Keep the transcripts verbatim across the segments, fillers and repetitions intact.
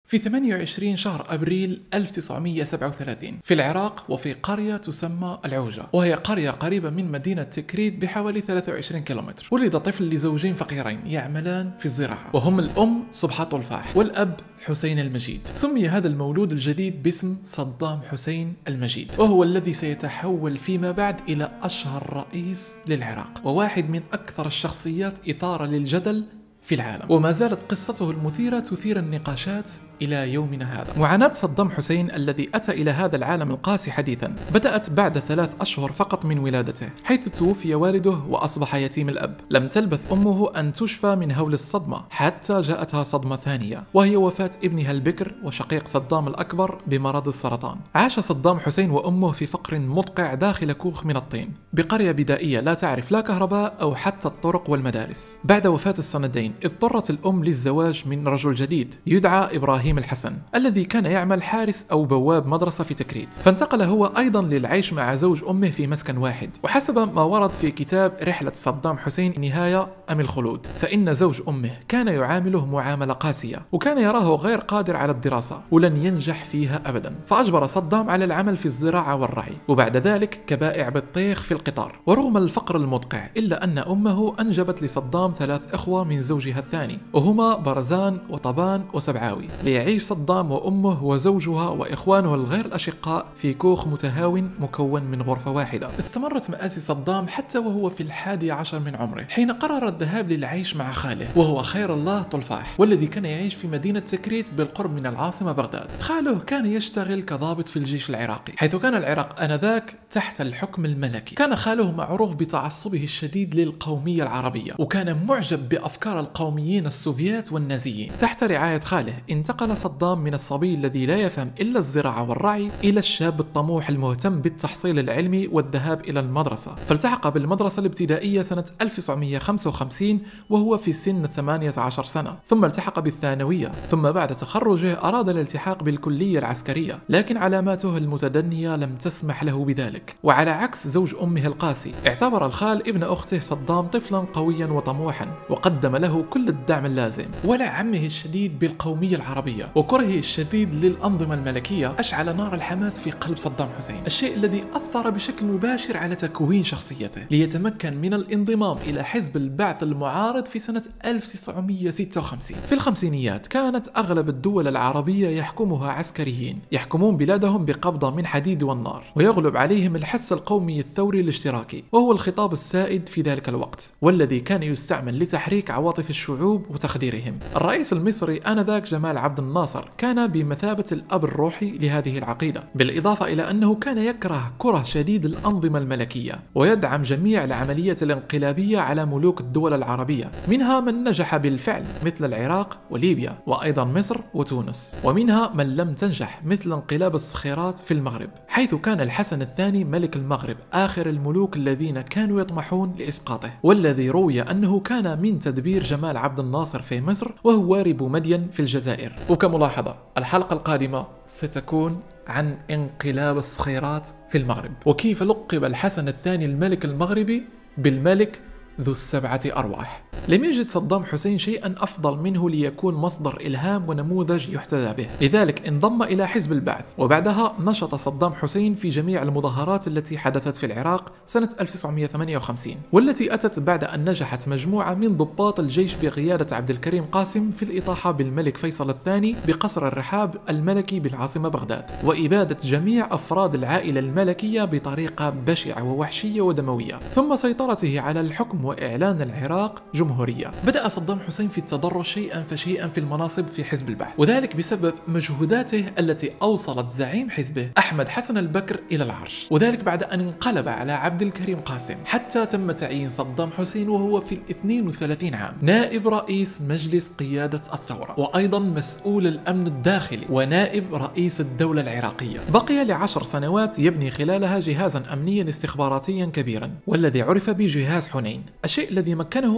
في ثمانية وعشرين شهر أبريل ألف وتسعمئة وسبعة وثلاثين في العراق وفي قرية تسمى العوجة، وهي قرية قريبة من مدينة تكريت بحوالي ثلاثة وعشرين كيلومتر. ولد طفل لزوجين فقيرين يعملان في الزراعة، وهم الأم صبحة طلفاح والأب حسين المجيد. سمي هذا المولود الجديد باسم صدام حسين المجيد، وهو الذي سيتحول فيما بعد إلى أشهر رئيس للعراق وواحد من أكثر الشخصيات إثارة للجدل في العالم. وما زالت قصته المثيرة تثير النقاشات إلى يومنا هذا. معاناة صدام حسين الذي أتى إلى هذا العالم القاسي حديثا بدأت بعد ثلاث أشهر فقط من ولادته، حيث توفي والده وأصبح يتيم الأب. لم تلبث أمه أن تشفى من هول الصدمة حتى جاءتها صدمة ثانية، وهي وفاة ابنها البكر وشقيق صدام الأكبر بمرض السرطان. عاش صدام حسين وأمه في فقر مدقع داخل كوخ من الطين بقرية بدائية لا تعرف لا كهرباء أو حتى الطرق والمدارس. بعد وفاة السندين اضطرت الأم للزواج من رجل جديد يدعى إبراهيم الحسن، الذي كان يعمل حارس أو بواب مدرسة في تكريت. فانتقل هو أيضا للعيش مع زوج أمه في مسكن واحد. وحسب ما ورد في كتاب رحلة صدام حسين نهاية أم الخلود، فإن زوج أمه كان يعامله معاملة قاسية، وكان يراه غير قادر على الدراسة ولن ينجح فيها أبدا، فأجبر صدام على العمل في الزراعة والرعي، وبعد ذلك كبائع بطيخ في القطار. ورغم الفقر المدقع إلا أن أمه أنجبت لصدام ثلاث إخوة من زوجها الثاني، وهما برزان وطبان وسبعاوي، ليعيش صدام وأمه وزوجها وإخوانه الغير الأشقاء في كوخ متهاون مكون من غرفة واحدة. استمرت مآسي صدام حتى وهو في الحادي عشر من عمره، حين قرر الذهاب للعيش مع خاله وهو خير الله طلفاح، والذي كان يعيش في مدينة تكريت بالقرب من العاصمة بغداد. خاله كان يشتغل كضابط في الجيش العراقي، حيث كان العراق آنذاك تحت الحكم الملكي. كان خاله معروف بتعصبه الشديد للقومية العربية، وكان معجب بأفكار القوميين السوفيات والنازيين. تحت رعاية خاله انتقل صدام من الصبي الذي لا يفهم إلا الزراعة والرعي إلى الشاب الطموح المهتم بالتحصيل العلمي والذهاب إلى المدرسة. فالتحق بالمدرسة الابتدائية سنة ألف وتسعمئة وخمسة وخمسين وهو في سن ثمانية عشر سنة، ثم التحق بالثانوية، ثم بعد تخرجه أراد الالتحاق بالكلية العسكرية، لكن علاماته المتدنية لم تسمح له بذلك. وعلى عكس زوج أمه القاسي، اعتبر الخال ابن أخته صدام طفلا قويا وطموحا، وقدم له كل الدعم اللازم. ولا عمه الشديد بالقومية العربية وكرهه الشديد للأنظمة الملكية أشعل نار الحماس في قلب صدام حسين، الشيء الذي أثر بشكل مباشر على تكوين شخصيته، ليتمكن من الانضمام إلى حزب البعث المعارض في سنة ألف وتسعمئة وستة وخمسين. في الخمسينيات كانت أغلب الدول العربية يحكمها عسكريين يحكمون بلادهم بقبضة من حديد والنار، ويغلب عليهم الحس القومي الثوري الاشتراكي، وهو الخطاب السائد في ذلك الوقت، والذي كان يستعمل لتحريك عواطف الشعوب وتخديرهم. الرئيس المصري آنذاك جمال عبد الناصر كان بمثابة الأب الروحي لهذه العقيدة، بالإضافة إلى أنه كان يكره كره شديد الأنظمة الملكية، ويدعم جميع العمليات الانقلابية على ملوك الدول العربية، منها من نجح بالفعل مثل العراق وليبيا، وأيضا مصر وتونس، ومنها من لم تنجح مثل انقلاب الصخيرات في المغرب، حيث كان الحسن الثاني ملك المغرب آخر الملوك الذين كانوا يطمحون لإسقاطه، والذي روي أنه كان من تدبير جمال عبد الناصر في مصر وهوارب مدين في الجزائر. وكملاحظة، الحلقة القادمة ستكون عن انقلاب الصخيرات في المغرب، وكيف لقب الحسن الثاني الملك المغربي بالملك ذو السبعة أرواح. لم يجد صدام حسين شيئا أفضل منه ليكون مصدر إلهام ونموذج يحتذى به، لذلك انضم إلى حزب البعث، وبعدها نشط صدام حسين في جميع المظاهرات التي حدثت في العراق سنة ألف وتسعمئة وثمانية وخمسين، والتي أتت بعد أن نجحت مجموعة من ضباط الجيش بقيادة عبد الكريم قاسم في الإطاحة بالملك فيصل الثاني بقصر الرحاب الملكي بالعاصمة بغداد، وإبادة جميع أفراد العائلة الملكية بطريقة بشعة ووحشية ودموية، ثم سيطرته على الحكم وإعلان العراق جمهورية. بدأ صدام حسين في التدرج شيئا فشيئا في المناصب في حزب البعث، وذلك بسبب مجهوداته التي أوصلت زعيم حزبه أحمد حسن البكر إلى العرش، وذلك بعد أن انقلب على عبد الكريم قاسم، حتى تم تعيين صدام حسين وهو في الاثنين وثلاثين عام نائب رئيس مجلس قيادة الثورة، وأيضا مسؤول الأمن الداخلي ونائب رئيس الدولة العراقية. بقي لعشر سنوات يبني خلالها جهازا أمنيا استخباراتيا كبيرا، والذي عرف بجهاز حنين، الشيء الذي مكنه من بسط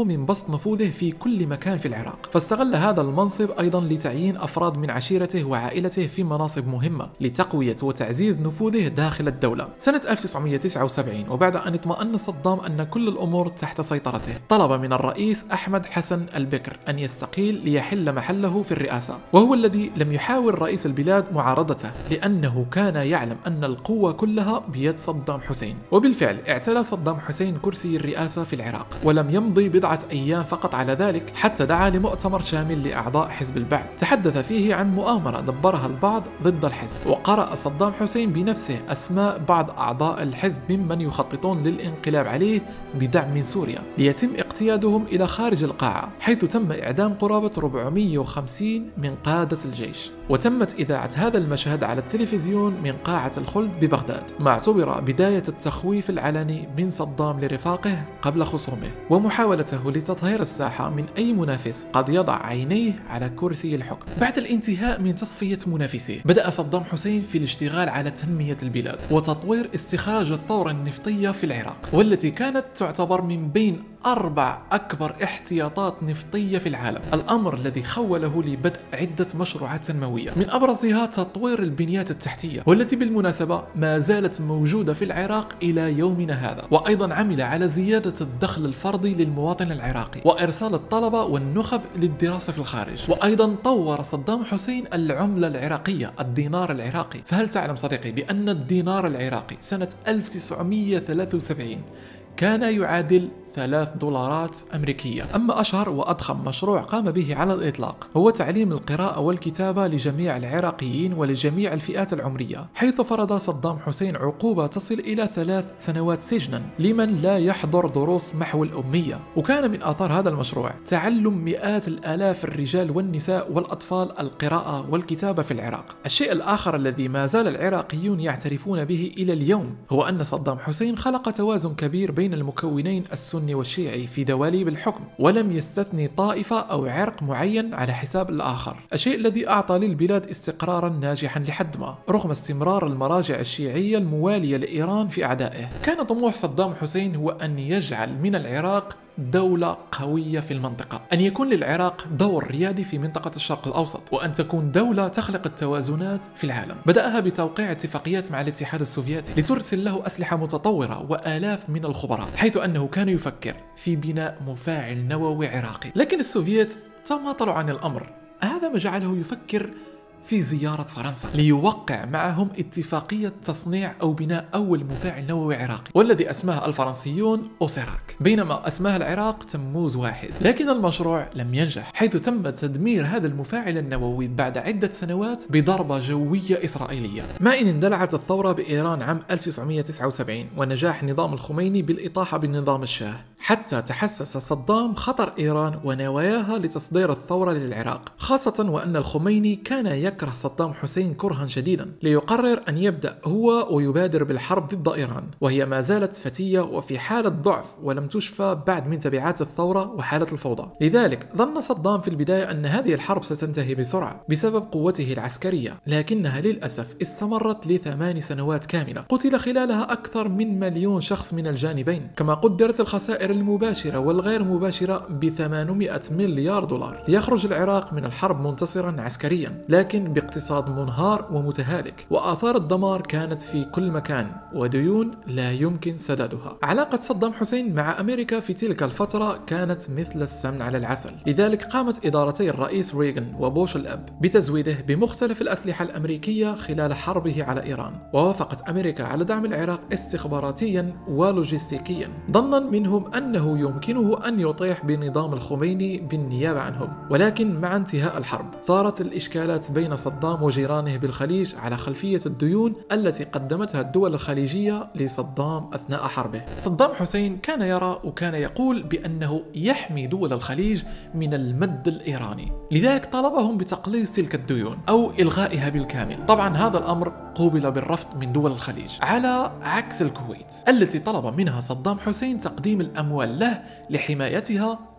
بسط نفوذه في كل مكان في العراق، فاستغل هذا المنصب أيضا لتعيين أفراد من عشيرته وعائلته في مناصب مهمة لتقوية وتعزيز نفوذه داخل الدولة. سنة ألف وتسعمئة وتسعة وسبعين، وبعد أن اطمأن صدام أن كل الأمور تحت سيطرته، طلب من الرئيس أحمد حسن البكر أن يستقيل ليحل محله في الرئاسة، وهو الذي لم يحاول رئيس البلاد معارضته لأنه كان يعلم أن القوة كلها بيد صدام حسين. وبالفعل اعتلى صدام حسين كرسي الرئاسة في العراق، ولم يمضي بضعة أيام فقط على ذلك حتى دعا لمؤتمر شامل لأعضاء حزب البعث تحدث فيه عن مؤامرة دبرها البعض ضد الحزب، وقرأ صدام حسين بنفسه أسماء بعض أعضاء الحزب ممن يخططون للانقلاب عليه بدعم من سوريا ليتم اقتيادهم إلى خارج القاعة، حيث تم إعدام قرابة أربعمئة وخمسين من قادة الجيش. وتمت إذاعة هذا المشهد على التلفزيون من قاعة الخلد ببغداد، ما اعتبر بداية التخويف العلني من صدام لرفاقه قبل خصومه، ومحاولته لتطهير الساحة من أي منافس قد يضع عينيه على كرسي الحكم. بعد الانتهاء من تصفية منافسيه، بدأ صدام حسين في الاشتغال على تنمية البلاد وتطوير استخراج الثورة النفطية في العراق، والتي كانت تعتبر من بين أربع أكبر احتياطات نفطية في العالم، الأمر الذي خوله لبدء عدة مشروعات تنموية، من أبرزها تطوير البنيات التحتية، والتي بالمناسبة ما زالت موجودة في العراق إلى يومنا هذا. وأيضا عمل على زيادة الدخل الفردي للمواطن العراقي، وإرسال الطلبة والنخب للدراسة في الخارج. وأيضا طور صدام حسين العملة العراقية، الدينار العراقي. فهل تعلم صديقي بأن الدينار العراقي سنة ألف وتسعمئة وثلاثة وسبعين كان يعادل ثلاث دولارات أمريكية؟ أما أشهر وأضخم مشروع قام به على الإطلاق هو تعليم القراءة والكتابة لجميع العراقيين ولجميع الفئات العمرية، حيث فرض صدام حسين عقوبة تصل إلى ثلاث سنوات سجنا لمن لا يحضر دروس محو الأمية. وكان من آثار هذا المشروع تعلم مئات الآلاف الرجال والنساء والأطفال القراءة والكتابة في العراق. الشيء الآخر الذي ما زال العراقيون يعترفون به إلى اليوم هو أن صدام حسين خلق توازن كبير بين المكونين السني والشيعي في دواليب الحكم، ولم يستثني طائفة أو عرق معين على حساب الآخر، الشيء الذي أعطى للبلاد استقرارا ناجحا لحد ما، رغم استمرار المراجع الشيعية الموالية لإيران في أعدائه. كان طموح صدام حسين هو أن يجعل من العراق دولة قوية في المنطقة، أن يكون للعراق دور ريادي في منطقة الشرق الأوسط، وأن تكون دولة تخلق التوازنات في العالم. بدأها بتوقيع اتفاقيات مع الاتحاد السوفيتي لترسل له أسلحة متطورة وآلاف من الخبراء، حيث أنه كان يفكر في بناء مفاعل نووي عراقي. لكن السوفييت تماطلوا عن الأمر، هذا ما جعله يفكر في زيارة فرنسا ليوقع معهم اتفاقية تصنيع أو بناء أول مفاعل نووي عراقي، والذي أسماه الفرنسيون أوسيراك، بينما أسماه العراق تموز واحد. لكن المشروع لم ينجح، حيث تم تدمير هذا المفاعل النووي بعد عدة سنوات بضربة جوية إسرائيلية. ما إن اندلعت الثورة بإيران عام ألف وتسعمئة وتسعة وسبعين ونجاح نظام الخميني بالإطاحة بالنظام الشاه، حتى تحسس صدام خطر إيران ونواياها لتصدير الثورة للعراق، خاصة وأن الخميني كان يكره صدام حسين كرها شديدا، ليقرر أن يبدأ هو ويبادر بالحرب ضد إيران، وهي ما زالت فتية وفي حالة ضعف ولم تشفى بعد من تبعات الثورة وحالة الفوضى. لذلك ظن صدام في البداية أن هذه الحرب ستنتهي بسرعة بسبب قوته العسكرية، لكنها للأسف استمرت لثمان سنوات كاملة، قتل خلالها أكثر من مليون شخص من الجانبين، كما قدرت الخسائر المباشرة والغير مباشرة ب ثمانمئة مليار دولار، ليخرج العراق من الحرب منتصرا عسكريا، لكن باقتصاد منهار ومتهالك، وآثار الدمار كانت في كل مكان وديون لا يمكن سدادها. علاقة صدام حسين مع أمريكا في تلك الفترة كانت مثل السمن على العسل، لذلك قامت إدارتي الرئيس ريغان وبوش الأب بتزويده بمختلف الأسلحة الأمريكية خلال حربه على إيران، ووافقت أمريكا على دعم العراق استخباراتيا ولوجستيكيا، ظنا منهم أنه يمكنه أن يطيح بنظام الخميني بالنيابة عنهم. ولكن مع انتهاء الحرب ثارت الإشكالات بين صدام وجيرانه بالخليج على خلفية الديون التي قدمتها الدول الخليجية لصدام أثناء حربه. صدام حسين كان يرى وكان يقول بأنه يحمي دول الخليج من المد الإيراني، لذلك طلبهم بتقليص تلك الديون أو إلغائها بالكامل. طبعا هذا الأمر قوبل بالرفض من دول الخليج، على عكس الكويت التي طلب منها صدام حسين تقديم الأموال له لحمايتها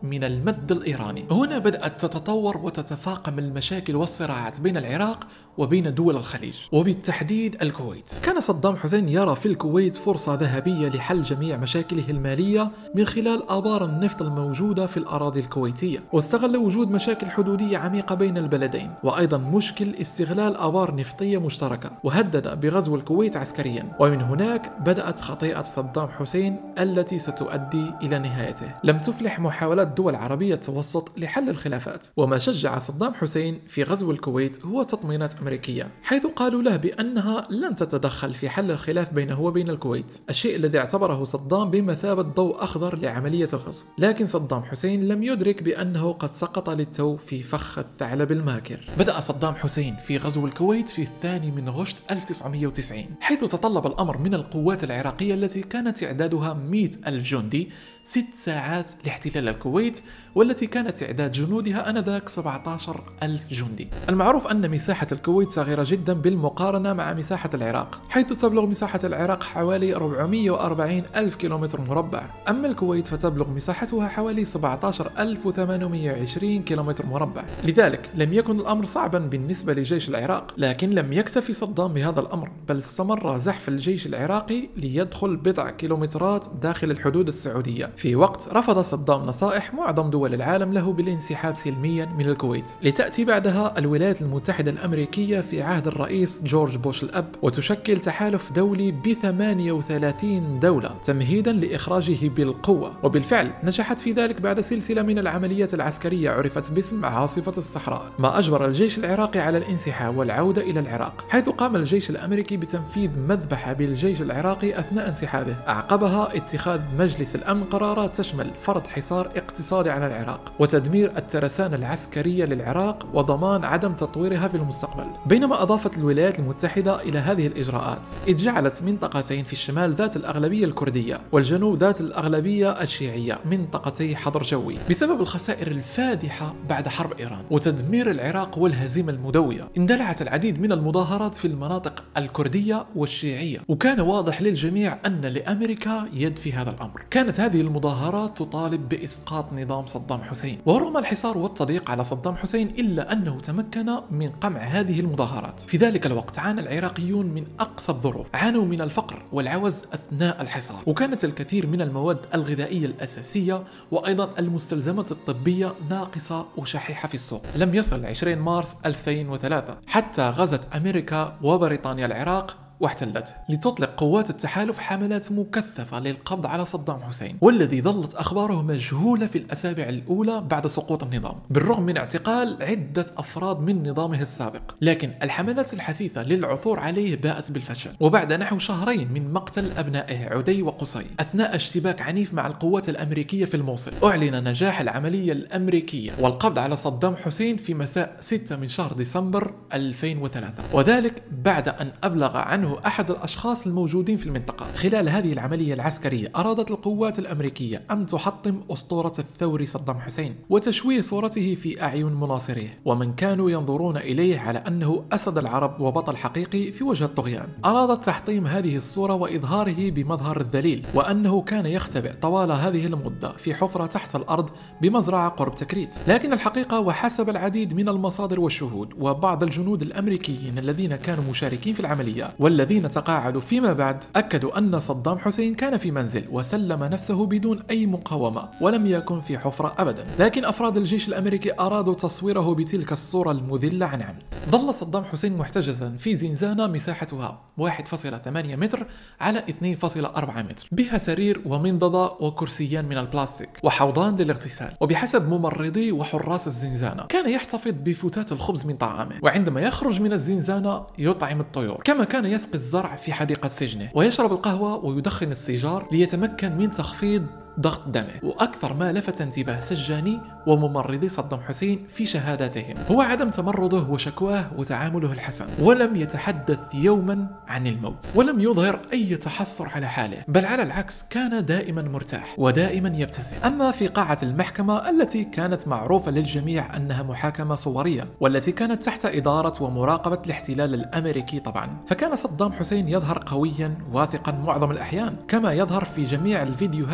من المد الإيراني. هنا بدأت تتطور وتتفاقم المشاكل والصراعات بين العراق وبين دول الخليج، وبالتحديد الكويت. كان صدام حسين يرى في الكويت فرصة ذهبية لحل جميع مشاكله المالية من خلال آبار النفط الموجودة في الأراضي الكويتية، واستغل وجود مشاكل حدودية عميقة بين البلدين، وأيضا مشكل استغلال آبار نفطية مشتركة، وهدد بغزو الكويت عسكريا. ومن هناك بدأت خطيئة صدام حسين التي ستؤدي إلى نهايته. لم تفلح محاولات دول عربية التوسط لحل الخلافات، وما شجع صدام حسين في غزو الكويت هو تطمينات أمريكية، حيث قالوا له بأنها لن تتدخل في حل الخلاف بينه وبين الكويت، الشيء الذي اعتبره صدام بمثابة ضوء أخضر لعملية الغزو. لكن صدام حسين لم يدرك بأنه قد سقط للتو في فخ الثعلب الماكر. بدأ صدام حسين في غزو الكويت في الثاني من غشت ألف وتسعمئة وتسعين، حيث تطلب الأمر من القوات العراقية التي كانت تعدادها مئة ألف جندي ست ساعات لاحتلال الكويت، والتي كانت تعداد جنودها آنذاك سبعة عشر ألف جندي. المعروف أن مساحة الكويت صغيرة جدا بالمقارنة مع مساحة العراق، حيث تبلغ مساحة العراق حوالي أربعمئة وأربعين ألف كيلومتر مربع، أما الكويت فتبلغ مساحتها حوالي سبعة عشر ألف وثمانمئة وعشرين كيلومتر مربع. لذلك لم يكن الأمر صعبا بالنسبة لجيش العراق، لكن لم يكتفي صدام بهذا الأمر، بل استمر زحف الجيش العراقي ليدخل بضع كيلومترات داخل الحدود السعودية، في وقت رفض صدام نصائح معظم دول العالم له بالانسحاب سلميا من الكويت. لتأتي بعدها الولايات المتحدة الأمريكية في عهد الرئيس جورج بوش الأب، وتشكل تحالف دولي ب ثمانية وثلاثين دولة تمهيدا لإخراجه بالقوة، وبالفعل نجحت في ذلك بعد سلسلة من العمليات العسكرية عرفت باسم عاصفة الصحراء، ما أجبر الجيش العراقي على الانسحاب والعودة إلى العراق، حيث قام الجيش الأمريكي بتنفيذ مذبحة بالجيش العراقي أثناء انسحابه. أعقبها اتخاذ مجلس الأمن قرارات تشمل فرض حصار اقتصادي على العراق، وتدمير الترسانة العسكرية للعراق، وضمان عدم تطويرها في المستقبل. بينما أضافت الولايات المتحدة إلى هذه الإجراءات إذ جعلت منطقتين في الشمال ذات الأغلبية الكردية، والجنوب ذات الأغلبية الشيعية منطقتي حظر جوي، بسبب الخسائر الفادحة بعد حرب إيران وتدمير العراق والهزيمة المدوية. اندلعت العديد من المظاهرات في المناطق الكردية والشيعية، وكان واضح للجميع أن لأمريكا يد في هذا الأمر. كانت هذه المظاهرات تطالب بإسقاط نظام صدام حسين، ورغم الحصار والتضييق على صدام حسين إلا أنه تمكن من قمع هذه المظاهرات. في ذلك الوقت عانى العراقيون من أقصى الظروف، عانوا من الفقر والعوز أثناء الحصار، وكانت الكثير من المواد الغذائية الأساسية وأيضا المستلزمات الطبية ناقصة وشحيحة في السوق. لم يصل عشرين مارس ألفين وثلاثة حتى غزت أمريكا وبريطانيا العراق واحتلته، لتطلق قوات التحالف حملات مكثفة للقبض على صدام حسين، والذي ظلت أخباره مجهولة في الأسابيع الأولى بعد سقوط النظام، بالرغم من اعتقال عدة أفراد من نظامه السابق. لكن الحملات الحثيثة للعثور عليه باءت بالفشل، وبعد نحو شهرين من مقتل أبنائه عدي وقصي أثناء اشتباك عنيف مع القوات الأمريكية في الموصل، أعلن نجاح العملية الأمريكية والقبض على صدام حسين في مساء ستة من شهر ديسمبر ألفين وثلاثة، وذلك بعد أن أبلغ عنه أحد الأشخاص الموجودين في المنطقة. خلال هذه العملية العسكرية أرادت القوات الأمريكية أن تحطم أسطورة الثوري صدام حسين وتشويه صورته في أعين مناصريه ومن كانوا ينظرون إليه على أنه أسد العرب وبطل حقيقي في وجه الطغيان. أرادت تحطيم هذه الصورة وإظهاره بمظهر الذليل، وأنه كان يختبئ طوال هذه المدة في حفرة تحت الأرض بمزرعة قرب تكريت. لكن الحقيقة وحسب العديد من المصادر والشهود وبعض الجنود الأمريكيين الذين كانوا مشاركين في العملية والذين تقاعدوا فيما بعد، أكدوا أن صدام حسين كان في منزل وسلم نفسه بدون أي مقاومة ولم يكن في حفرة أبدا. لكن أفراد الجيش الأمريكي أرادوا تصويره بتلك الصورة المذلة عن عمد. ظل صدام حسين محتجزا في زنزانة مساحتها واحد فاصلة ثمانية متر على اثنين فاصلة أربعة متر، بها سرير ومنضدة وكرسيان من البلاستيك وحوضان للاغتسال. وبحسب ممرضي وحراس الزنزانة كان يحتفظ بفتات الخبز من طعامه، وعندما يخرج من الزنزانة يطعم الطيور، كما كان يسقي الزرع في حديقة سجنه، ويشرب القهوة ويدخن السيجار ليتمكن من تخفيض ضغط دمه. وأكثر ما لفت انتباه سجاني وممرضي صدام حسين في شهاداتهم هو عدم تمرده وشكواه وتعامله الحسن، ولم يتحدث يوما عن الموت، ولم يظهر أي تحسر على حاله، بل على العكس كان دائما مرتاح ودائما يبتسم. أما في قاعة المحكمة التي كانت معروفة للجميع أنها محاكمة صورية والتي كانت تحت إدارة ومراقبة الاحتلال الأمريكي طبعا، فكان صدام حسين يظهر قويا واثقا معظم الأحيان، كما يظهر في جميع الفيديوهات على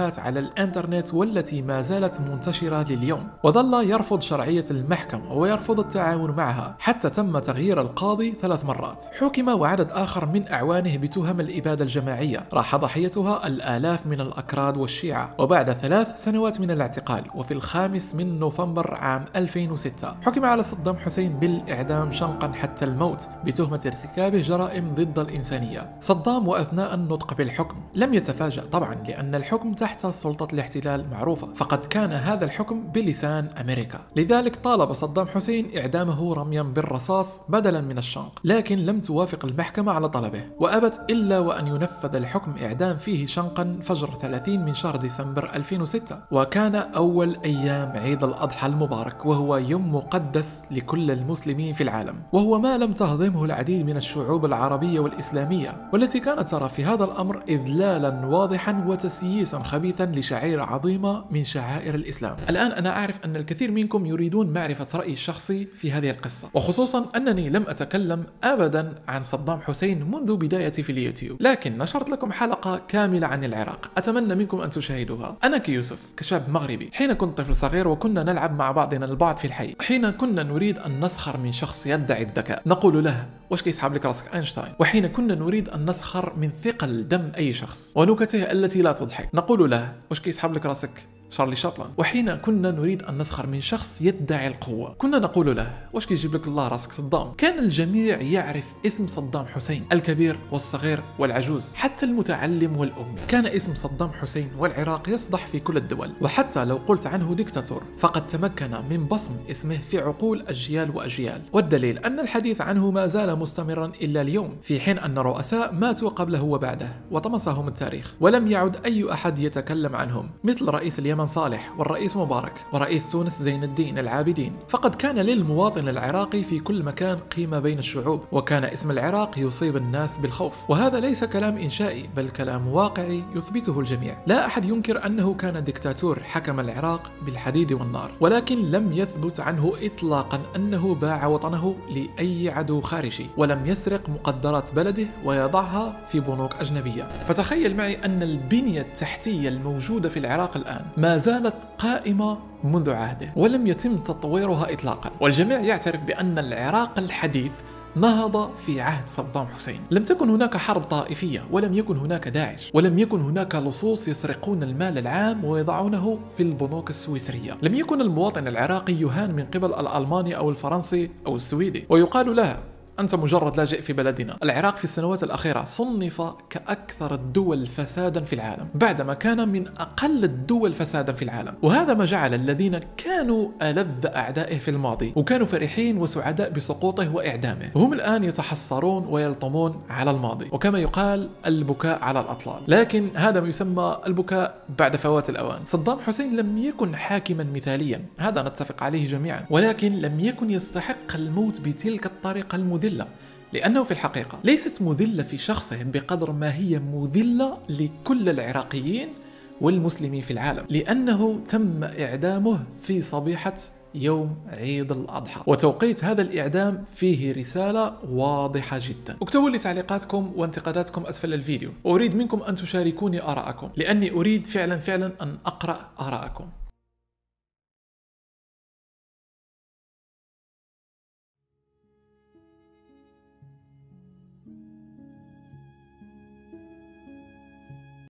الإنترنت والتي ما زالت منتشرة لليوم. وظل يرفض شرعية المحكمة ويرفض التعاون معها، حتى تم تغيير القاضي ثلاث مرات. حكم وعدد آخر من أعوانه بتهم الإبادة الجماعية، راح ضحيتها الآلاف من الأكراد والشيعة. وبعد ثلاث سنوات من الاعتقال وفي الخامس من نوفمبر عام ألفين وستة حكم على صدام حسين بالإعدام شنقا حتى الموت بتهمة ارتكابه جرائم ضد الإنسانية. صدام وأثناء النطق بالحكم لم يتفاجأ طبعا، لأن الحكم تحت سلطة الاحتلال معروفة، فقد كان هذا الحكم بلسان أمريكا. لذلك طالب صدام حسين إعدامه رميا بالرصاص بدلا من الشنق، لكن لم توافق المحكمة على طلبه، وأبت إلا وأن ينفذ الحكم إعدام فيه شنقا فجر ثلاثين من شهر ديسمبر ألفين وستة. وكان أول أيام عيد الأضحى المبارك، وهو يوم مقدس لكل المسلمين في العالم، وهو ما لم تهضمه العديد من الشعوب العربية والإسلامية، والتي كانت ترى في هذا الأمر إذلالا واضحا وتسييسا خبيثا لشعيرة عظيمة من شعائر الإسلام. الآن أنا أعرف أن الكثير منكم يريدون معرفة رأيي الشخصي في هذه القصة، وخصوصا أنني لم أتكلم أبدا عن صدام حسين منذ بدايتي في اليوتيوب، لكن نشرت لكم حلقة كاملة عن العراق أتمنى منكم أن تشاهدوها. أنا كيوسف كشاب مغربي، حين كنت طفل صغير وكنا نلعب مع بعضنا البعض في الحي، حين كنا نريد أن نسخر من شخص يدعي الذكاء نقول له: واش كيسحب لك راسك أينشتاين؟ وحين كنا نريد أن نسخر من ثقل دم أي شخص ونكته التي لا تضحك نقول له: واش كيسحب لك راسك شارلي شابلان؟ وحين كنا نريد أن نسخر من شخص يدعي القوة كنا نقول له: واش كيجيب لك الله راسك صدام؟ كان الجميع يعرف اسم صدام حسين، الكبير والصغير والعجوز، حتى المتعلم والأمي. كان اسم صدام حسين والعراق يصدح في كل الدول، وحتى لو قلت عنه ديكتاتور فقد تمكن من بصم اسمه في عقول أجيال وأجيال، والدليل أن الحديث عنه ما زال مستمرا إلا اليوم، في حين أن رؤساء ماتوا قبله وبعده وطمسهم التاريخ ولم يعد أي أحد يتكلم عنهم، مثل رئيس اليمن صالح، والرئيس مبارك، ورئيس تونس زين الدين العابدين. فقد كان للمواطن العراقي في كل مكان قيمة بين الشعوب، وكان اسم العراق يصيب الناس بالخوف. وهذا ليس كلام إنشائي بل كلام واقعي يثبته الجميع. لا أحد ينكر أنه كان ديكتاتور حكم العراق بالحديد والنار، ولكن لم يثبت عنه إطلاقا أنه باع وطنه لأي عدو خارجي، ولم يسرق مقدرات بلده ويضعها في بنوك أجنبية. فتخيل معي أن البنية التحتية الموجودة في العراق الآن ما زالت قائمة منذ عهده ولم يتم تطويرها إطلاقا، والجميع يعترف بأن العراق الحديث نهض في عهد صدام حسين. لم تكن هناك حرب طائفية، ولم يكن هناك داعش، ولم يكن هناك لصوص يسرقون المال العام ويضعونه في البنوك السويسرية. لم يكن المواطن العراقي يهان من قبل الألماني أو الفرنسي أو السويدي ويقال له: أنت مجرد لاجئ في بلدنا. العراق في السنوات الأخيرة صنف كأكثر الدول فسادا في العالم، بعدما كان من أقل الدول فسادا في العالم، وهذا ما جعل الذين كانوا ألذ أعدائه في الماضي وكانوا فرحين وسعداء بسقوطه وإعدامه هم الآن يتحسرون ويلطمون على الماضي، وكما يقال البكاء على الأطلال. لكن هذا ما يسمى البكاء بعد فوات الأوان. صدام حسين لم يكن حاكما مثاليا، هذا نتفق عليه جميعا، ولكن لم يكن يستحق الموت بتلك الطريقة المذلة، لأنه في الحقيقة ليست مذلة في شخصه بقدر ما هي مذلة لكل العراقيين والمسلمين في العالم، لأنه تم إعدامه في صبيحة يوم عيد الأضحى، وتوقيت هذا الإعدام فيه رسالة واضحة جدا. اكتبوا لي تعليقاتكم وانتقاداتكم أسفل الفيديو، وأريد منكم أن تشاركوني آراءكم، لأني أريد فعلا فعلا أن أقرأ آراءكم.